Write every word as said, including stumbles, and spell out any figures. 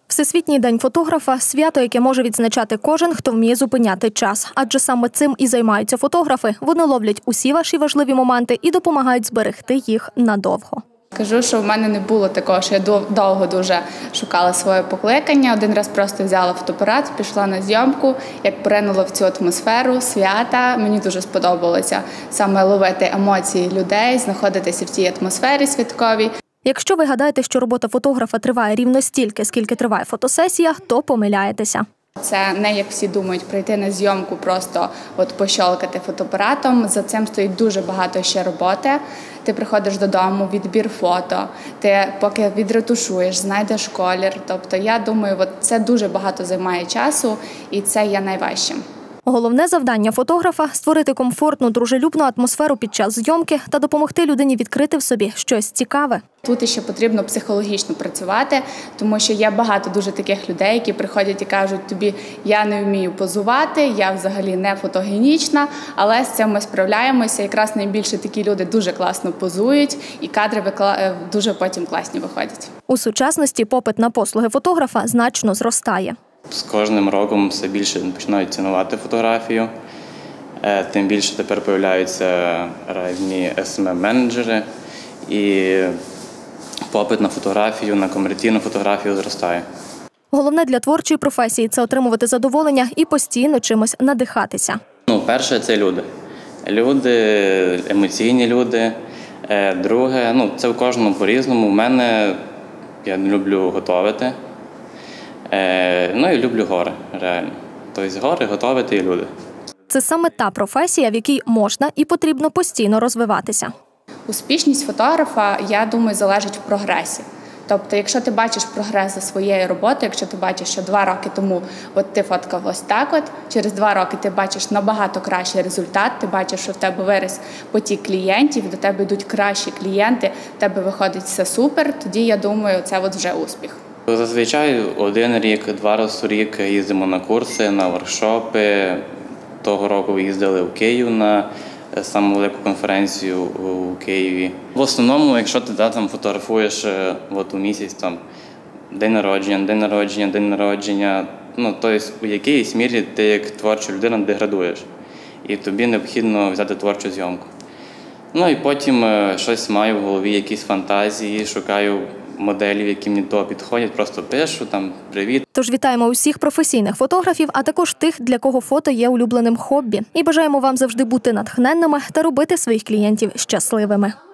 Всесвітній день фотографа – свято, яке може відзначати кожен, хто вміє зупиняти час. Адже саме цим і займаються фотографи. Вони ловлять усі ваші важливі моменти і допомагають зберегти їх надовго. Кажу, що в мене не було такого, що я довго дуже шукала своє покликання. Один раз просто взяла фотоапарат, пішла на зйомку, як поринула в цю атмосферу свята. Мені дуже сподобалося саме ловити емоції людей, знаходитися в цій атмосфері святковій. Якщо ви гадаєте, що робота фотографа триває рівно стільки, скільки триває фотосесія, то помиляєтеся. Це не, як всі думають, прийти на зйомку, просто от пощолкати фотоапаратом. За цим стоїть дуже багато ще роботи. Ти приходиш додому, відбір фото, ти поки відретушуєш, знайдеш колір. Тобто я думаю, от це дуже багато займає часу і це є найважчим. Головне завдання фотографа – створити комфортну, дружелюбну атмосферу під час зйомки та допомогти людині відкрити в собі щось цікаве. Тут ще потрібно психологічно працювати, тому що є багато дуже таких людей, які приходять і кажуть тобі, я не вмію позувати, я взагалі не фотогенічна, але з цим ми справляємося. Якраз найбільше такі люди дуже класно позують і кадри дуже потім класні виходять. У сучасності попит на послуги фотографа значно зростає. З кожним роком все більше починають цінувати фотографію, тим більше тепер з'являються різні ес ем ем-менеджери і попит на фотографію, на комерційну фотографію зростає. Головне для творчої професії – це отримувати задоволення і постійно чимось надихатися. Ну, перше – це люди. Люди, емоційні люди. Друге, ну, це в кожному по-різному. У мене, я люблю готувати. Ну і люблю гори, реально. Тобто гори, готувати і люди. Це саме та професія, в якій можна і потрібно постійно розвиватися. Успішність фотографа, я думаю, залежить в прогресі. Тобто, якщо ти бачиш прогрес за своєю роботою, якщо ти бачиш, що два роки тому от ти фоткав ось так от, через два роки ти бачиш набагато кращий результат, ти бачиш, що в тебе виріс потік клієнтів, до тебе йдуть кращі клієнти, в тебе виходить все супер, тоді, я думаю, це от вже успіх. Зазвичай один рік, два рази в рік їздимо на курси, на воркшопи. Того року їздили в Київ на саму велику конференцію у Києві. В основному, якщо ти да, там, фотографуєш от, у місяць там, день народження, день народження, день народження, ну, тобто у якійсь мірі ти як творча людина деградуєш. І тобі необхідно взяти творчу зйомку. Ну і потім щось маю в голові, якісь фантазії, шукаю моделів, які мені того підходять, просто пишу, там, привіт. Тож вітаємо усіх професійних фотографів, а також тих, для кого фото є улюбленим хобі. І бажаємо вам завжди бути натхненними та робити своїх клієнтів щасливими.